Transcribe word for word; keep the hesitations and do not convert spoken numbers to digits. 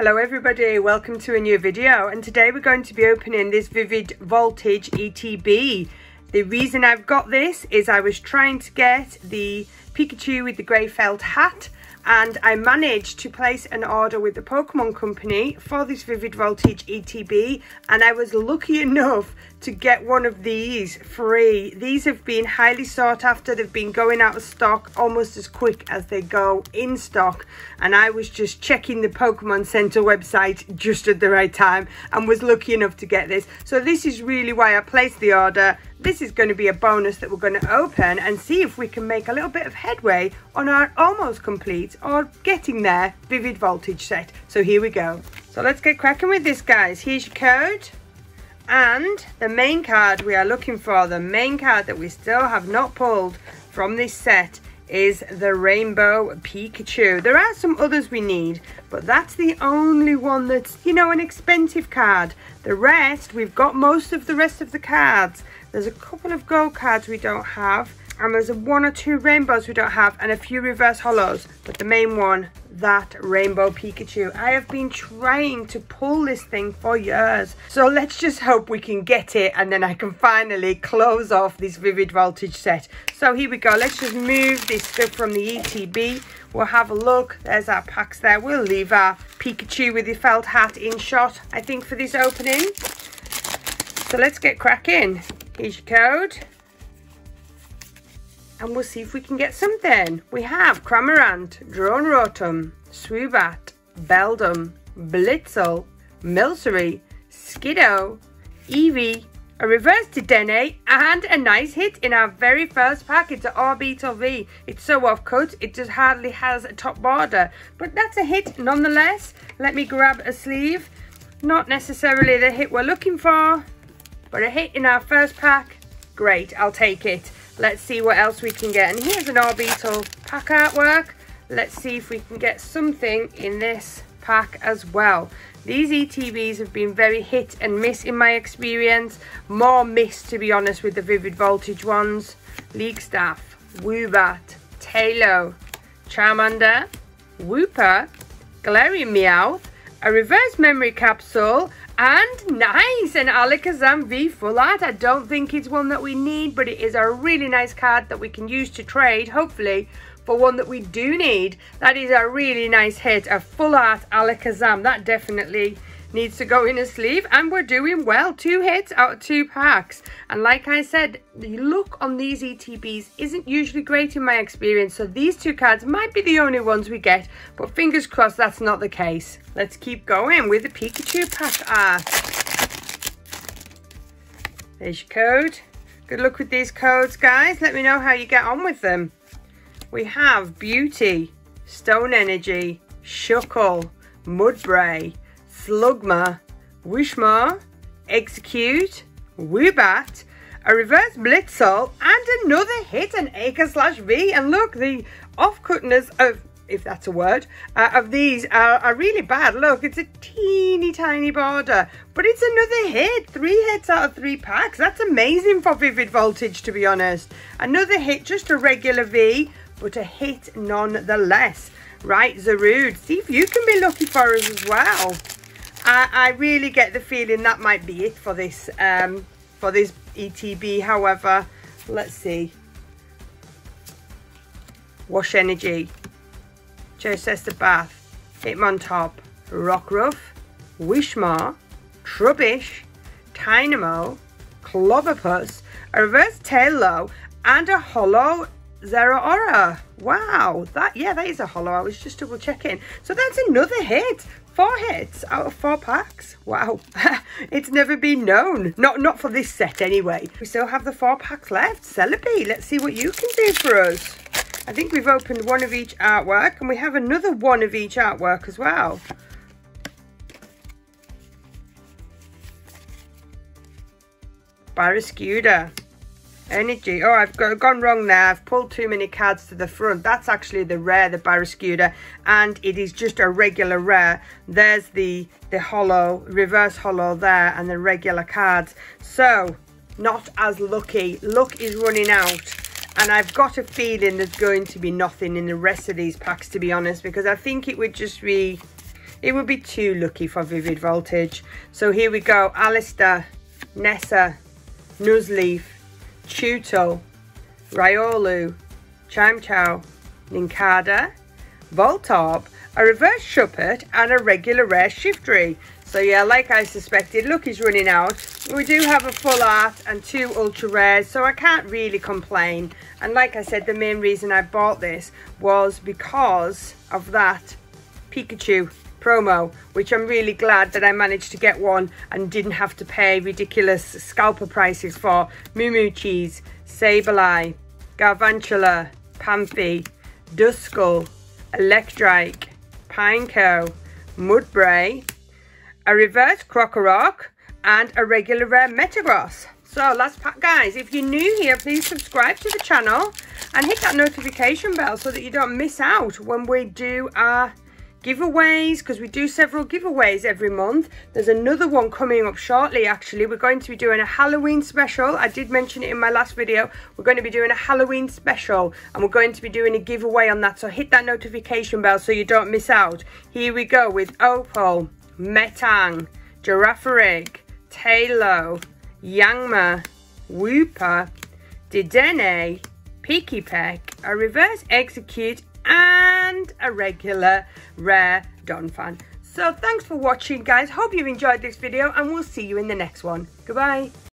Hello everybody, welcome to a new video, and today we're going to be opening this Vivid Voltage E T B. The reason I've got this is I was trying to get the Pikachu with the grey felt hat, and I managed to place an order with the Pokemon Company for this Vivid Voltage E T B, and I was lucky enough to get one of these free. These have been highly sought after. They've been going out of stock almost as quick as they go in stock, and I was just checking the Pokemon Center website just at the right time and was lucky enough to get this. So this is really why I placed the order. This is going to be a bonus that we're going to open and see if we can make a little bit of headway on our almost complete or getting there Vivid Voltage set. So here we go. So let's get cracking with this, guys. Here's your code and the main card we are looking for. The main card that we still have not pulled from this set is the Rainbow Pikachu. There are some others we need, but that's the only one that's, you know, an expensive card. The rest, we've got most of the rest of the cards. There's a couple of gold cards we don't have, and there's a one or two rainbows we don't have, and a few reverse hollows. But the main one, that Rainbow Pikachu. I have been trying to pull this thing for years. So let's just hope we can get it, and then I can finally close off this Vivid Voltage set. So here we go. Let's just move this stuff from the E T B. We'll have a look. There's our packs there. We'll leave our Pikachu with the felt hat in shot, I think, for this opening. So let's get cracking. Here's your code. And we'll see if we can get something. We have Cramorant, Drone Rotom, Swoobat, Beldum, Blitzel, Milcery, Skiddo, Eevee, a reverse Dedenne, and a nice hit in our very first pack. It's an Orbital V. It's so off cut, it just hardly has a top border, but that's a hit nonetheless. Let me grab a sleeve. Not necessarily the hit we're looking for, but a hit in our first pack. Great, I'll take it. Let's see what else we can get. And here's an Orbital pack artwork. Let's see if we can get something in this pack as well. These E T Bs have been very hit and miss in my experience. More miss, to be honest, with the Vivid Voltage ones. League Staff, Woobat, Tailo, Charmander, Wooper, Galarian Meowth, a reverse memory capsule, and nice, an Alakazam V full art. I don't think it's one that we need, but it is a really nice card that we can use to trade, hopefully, for one that we do need. That is a really nice hit, a full art Alakazam. That definitely needs to go in a sleeve, and we're doing well. Two hits out of two packs. And like I said, the look on these E T Bs isn't usually great in my experience, so these two cards might be the only ones we get, but fingers crossed that's not the case. Let's keep going with the Pikachu pack art. There's your code. Good luck with these codes, guys. Let me know how you get on with them. We have Beauty, Stone Energy, Shuckle, Mudbray, Slugma, Wishma, Execute, Woobat, a reverse Blitzel, and another hit, an Acre slash V. And look, the off-cutness of, if that's a word, uh, of these are, are really bad. Look, it's a teeny tiny border, but it's another hit. Three hits out of three packs. That's amazing for Vivid Voltage, to be honest. Another hit, just a regular V, but a hit nonetheless. Right, Zarude, see if you can be lucky for us as well. I, I really get the feeling that might be it for this um, for this E T B. However, let's see. Wash Energy, Chester Bath, Hitmontop, Rockruff, Wishmar, Trubbish, Tynamo, Clobbopus, a reverse Tailo, and a hollow Zeraora. Wow, that yeah, that is a hollow. I was just double checking. So that's another hit. Four hits out of four packs. Wow, it's never been known. Not not for this set anyway. We still have the four packs left. Celebi, let's see what you can do for us. I think we've opened one of each artwork, and we have another one of each artwork as well. Barraskewda. Energy. Oh, I've got, gone wrong there. I've pulled too many cards to the front. That's actually the rare, the Barraskewda, and it is just a regular rare. There's the the hollow, reverse hollow there, and the regular cards. So, not as lucky. Luck is running out, and I've got a feeling there's going to be nothing in the rest of these packs, to be honest, because I think it would just be it would be too lucky for Vivid Voltage. So here we go. Alistair, Nessa, Nuzleaf, Tutel, Riolu, Chimechow, Nincada, Voltorb, a reverse Shuppet, and a regular rare Shiftry. So yeah, like I suspected, luck is running out. We do have a full art and two ultra rares, so I can't really complain. And like I said, the main reason I bought this was because of that Pikachu promo, which I'm really glad that I managed to get one and didn't have to pay ridiculous scalper prices for. Moo Moo Cheese, Sableye, Garvantula, Pamphy, Duskull, Electrike, Pineco, Mudbray, a reverse Crocorock, and a regular rare Metagross. So last pack, guys. If you're new here, please subscribe to the channel and hit that notification bell so that you don't miss out when we do our giveaways, because we do several giveaways every month. There's another one coming up shortly. Actually, we're going to be doing a Halloween special. I did mention it in my last video. We're going to be doing a Halloween special and we're going to be doing a giveaway on that, so hit that notification bell so you don't miss out. Here we go with Opal, Metang, Girafarig, Tailo, Yangma, Wooper, Dedenne, Pikipek, a reverse Execute, and a regular rare Donphan. So thanks for watching, guys. Hope you've enjoyed this video and we'll see you in the next one. Goodbye.